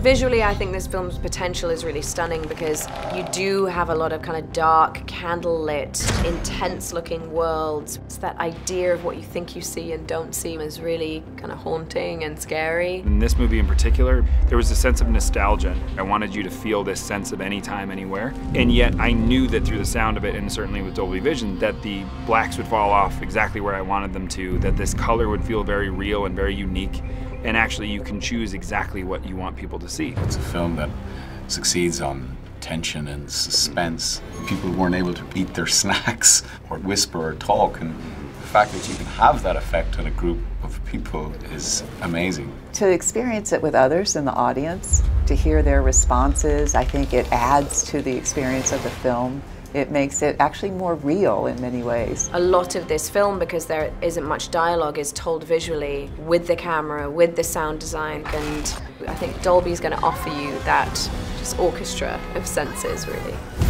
Visually, I think this film's potential is really stunning because you do have a lot of kind of dark, candlelit, intense-looking worlds. It's that idea of what you think you see and don't see is really kind of haunting and scary. In this movie in particular, there was a sense of nostalgia. I wanted you to feel this sense of anytime, anywhere. And yet I knew that through the sound of it, and certainly with Dolby Vision, that the blacks would fall off exactly where I wanted them to, that this color would feel very real and very unique. And actually, you can choose exactly what you want people to see. It's a film that succeeds on tension and suspense. People weren't able to eat their snacks or whisper or talk, and the fact that you can have that effect on a group of people is amazing. To experience it with others in the audience, to hear their responses, I think it adds to the experience of the film. It makes it actually more real in many ways. A lot of this film, because there isn't much dialogue, is told visually with the camera, with the sound design, and I think Dolby's going to offer you that just orchestra of senses, really.